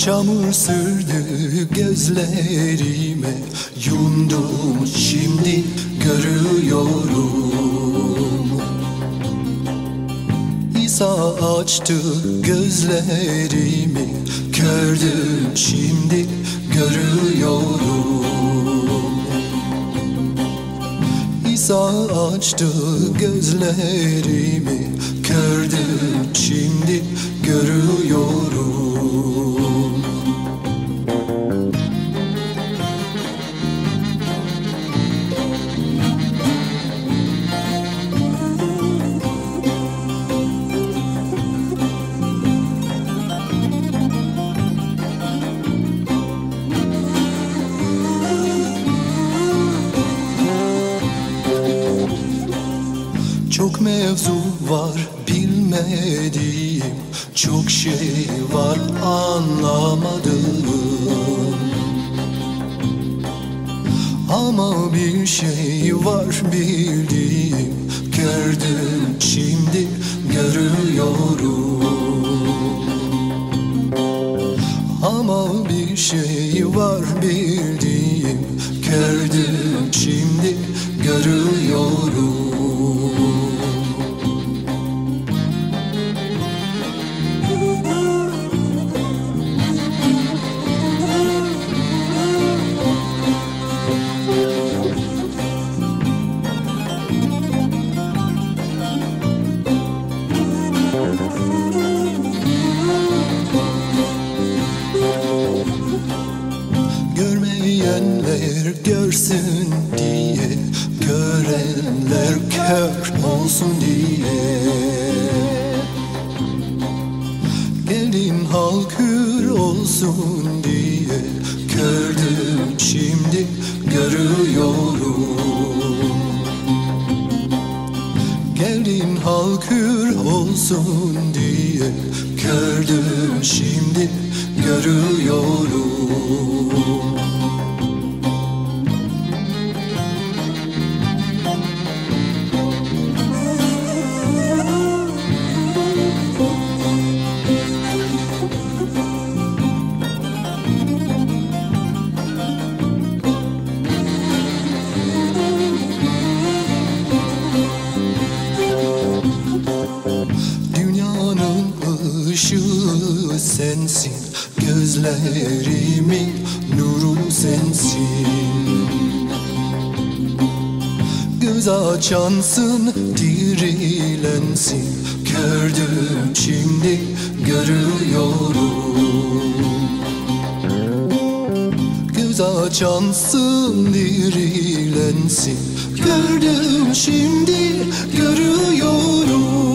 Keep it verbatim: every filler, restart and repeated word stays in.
Çamur sürdü gözlerime, yumdum şimdi görüyorum. İsa açtı gözlerimi, kördüm şimdi görüyorum. İsa açtı gözlerimi, kördüm şimdi görüyorum. Çok mevzu var bilmediğim, çok şey var anlamadığım. Ama bir şey var bildiğim, gördüm şimdi görüyorum. Ama bir şey var bildiğim, gördüm şimdi görüyorum. Görmeyenler görsün diye, görenler kör olsun diye. Gelin halk hür olsun diye, gördüm şimdi görüyorum. Gelin halk hür olsun diye, gördüm şimdi görüyorum. Işığı sensin, gözlerimin nuru sensin. Göz açansın, dirilensin, gördüm şimdi görüyorum. Göz açansın, dirilensin, gördüm şimdi görüyorum.